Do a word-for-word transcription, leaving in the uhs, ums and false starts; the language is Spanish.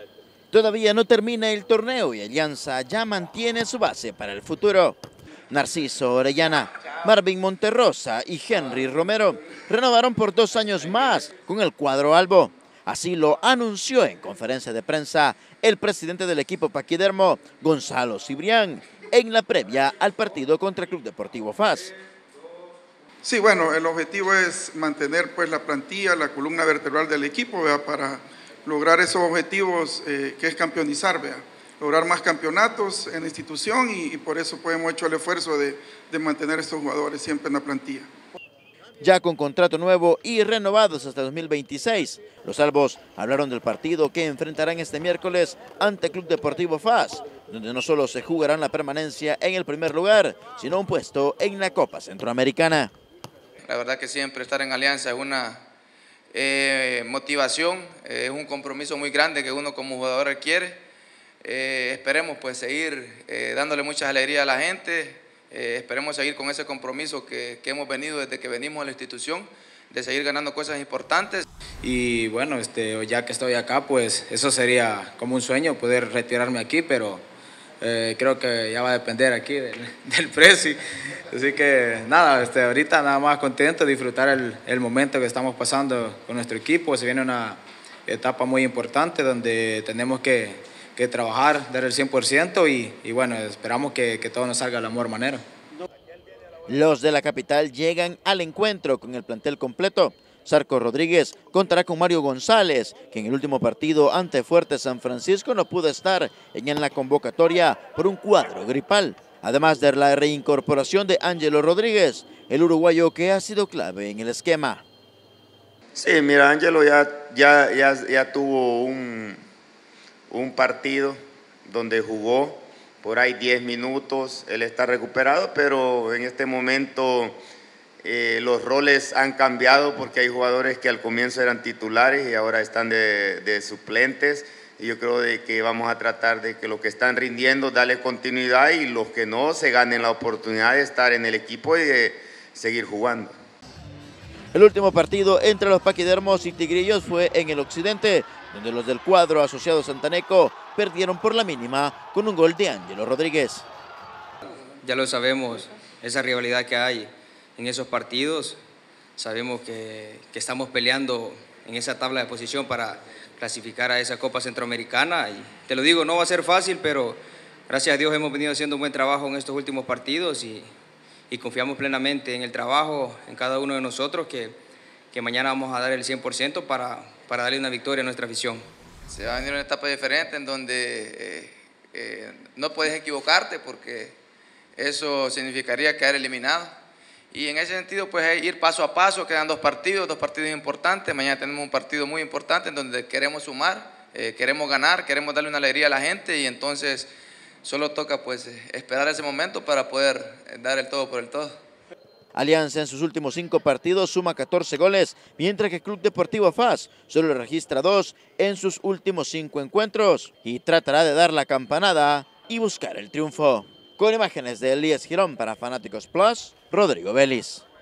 Todavía no termina el torneo y Alianza ya mantiene su base para el futuro. Narciso Orellana, Marvin Monterrosa y Henry Romero renovaron por dos años más con el cuadro albo. Así lo anunció en conferencia de prensa el presidente del equipo paquidermo, Gonzalo Cibrián, en la previa al partido contra el Club Deportivo F A S. Sí, bueno, el objetivo es mantener pues la plantilla, la columna vertebral del equipo, ¿verdad? Para lograr esos objetivos eh, que es campeonizar, ¿verdad? Lograr más campeonatos en la institución y, y por eso pues, hemos hecho el esfuerzo de, de mantener a estos jugadores siempre en la plantilla. Ya con contrato nuevo y renovados hasta dos mil veintiséis, los albos hablaron del partido que enfrentarán este miércoles ante Club Deportivo F A S, donde no solo se jugarán la permanencia en el primer lugar, sino un puesto en la Copa Centroamericana. La verdad que siempre estar en Alianza es una eh, motivación, eh, es un compromiso muy grande que uno como jugador requiere. Eh, esperemos pues seguir eh, dándole muchas alegrías a la gente, eh, esperemos seguir con ese compromiso que, que hemos venido desde que venimos a la institución, de seguir ganando cosas importantes. Y bueno, este, ya que estoy acá, pues eso sería como un sueño poder retirarme aquí, pero eh, creo que ya va a depender aquí del, del precio. Así que nada, este, ahorita nada más contento de disfrutar el, el momento que estamos pasando con nuestro equipo. Se viene una etapa muy importante donde tenemos que, que trabajar, dar el cien por ciento y, y bueno, esperamos que, que todo nos salga de la mejor manera. Los de la capital llegan al encuentro con el plantel completo. Zarco Rodríguez contará con Mario González, que en el último partido ante Fuerte San Francisco no pudo estar en la convocatoria por un cuadro gripal. Además de la reincorporación de Ángelo Rodríguez, el uruguayo que ha sido clave en el esquema. Sí, mira, Ángelo ya, ya, ya, ya tuvo un, un partido donde jugó por ahí diez minutos, él está recuperado, pero en este momento eh, los roles han cambiado porque hay jugadores que al comienzo eran titulares y ahora están de, de suplentes. Y yo creo de que vamos a tratar de que los que están rindiendo, darle continuidad y los que no, se ganen la oportunidad de estar en el equipo y de seguir jugando. El último partido entre los paquidermos y tigrillos fue en el occidente, donde los del cuadro asociado santaneco perdieron por la mínima con un gol de Ángelo Rodríguez. Ya lo sabemos, esa rivalidad que hay en esos partidos, sabemos que, que estamos peleando en esa tabla de posición para clasificar a esa Copa Centroamericana y te lo digo, no va a ser fácil, pero gracias a Dios hemos venido haciendo un buen trabajo en estos últimos partidos y, y confiamos plenamente en el trabajo, en cada uno de nosotros, que, que mañana vamos a dar el cien por ciento para, para darle una victoria a nuestra afición. Se va a venir una etapa diferente en donde eh, eh, no puedes equivocarte porque eso significaría quedar eliminado. Y en ese sentido, pues ir paso a paso, quedan dos partidos, dos partidos importantes. Mañana tenemos un partido muy importante en donde queremos sumar, eh, queremos ganar, queremos darle una alegría a la gente y entonces solo toca pues esperar ese momento para poder dar el todo por el todo. Alianza en sus últimos cinco partidos suma catorce goles, mientras que Club Deportivo F A S solo registra dos en sus últimos cinco encuentros y tratará de dar la campanada y buscar el triunfo. Con imágenes de Elías Girón para Fanáticos Plus, Rodrigo Vélez.